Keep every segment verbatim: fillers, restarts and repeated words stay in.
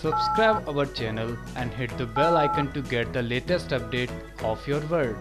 Subscribe our channel and hit the bell icon to get the latest update of your world.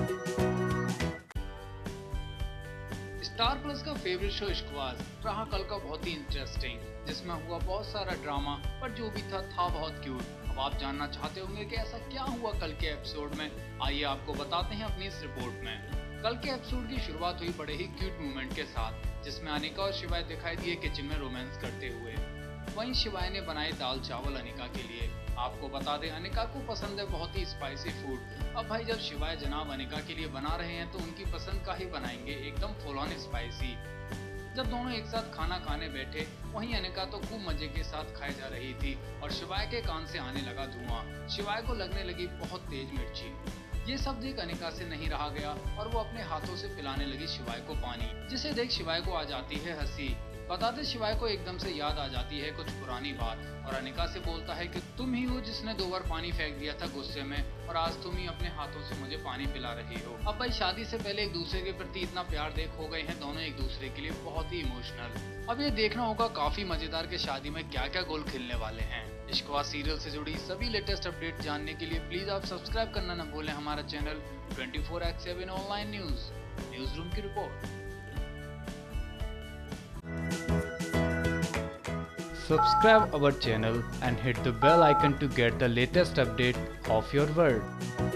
Star plus का favourite show Ishqbaaz रहा कल का बहुत ही interesting, जिसमें हुआ बहुत सारा ड्रामा, पर जो भी था था बहुत क्यूट। अब आप जानना चाहते होंगे कि ऐसा क्या हुआ कल के एपिसोड में। आइए आपको बताते हैं अपनी इस रिपोर्ट में। कल के एपिसोड की शुरुआत हुई बड़े ही क्यूट मोमेंट के साथ, जिसमें अनिका और शिवाय दिखाई दिए किचन में रोमांस करते हुए। वहीं शिवाय ने बनाए दाल चावल अनिका के लिए। आपको बता दें अनिका को पसंद है बहुत ही स्पाइसी फूड। अब भाई जब शिवाय जनाब अनिका के लिए बना रहे हैं तो उनकी पसंद का ही बनाएंगे, एकदम फुल ऑन स्पाइसी। जब दोनों एक साथ खाना खाने बैठे, वहीं अनिका तो खूब मजे के साथ खाई जा रही थी और शिवाय के कान से आने लगा धुआं। शिवाय को लगने लगी बहुत तेज मिर्ची। ये सब देख अनिका से नहीं रहा गया और वो अपने हाथों से पिलाने लगी शिवाय को पानी, जिसे देख शिवाय को आ जाती है हंसी। बताते शिवाय को एकदम से याद आ जाती है कुछ पुरानी बात और अनिका से बोलता है कि तुम ही हो जिसने दो बार पानी फेंक दिया था गुस्से में और आज तुम ही अपने हाथों से मुझे पानी पिला रही हो। अब भाई शादी से पहले एक दूसरे के प्रति इतना प्यार देख हो गए हैं दोनों एक दूसरे के लिए बहुत ही इमोशनल। अब ये देखना होगा काफी मजेदार के शादी में क्या क्या गोल खिलने वाले हैं। इश्कबाज सीरियल से जुड़ी सभी लेटेस्ट अपडेट जानने के लिए प्लीज आप सब्सक्राइब करना न भूलें हमारा channel twenty four X seven online news news room की रिपोर्ट। Subscribe our channel and hit the bell icon to get the latest update of your world.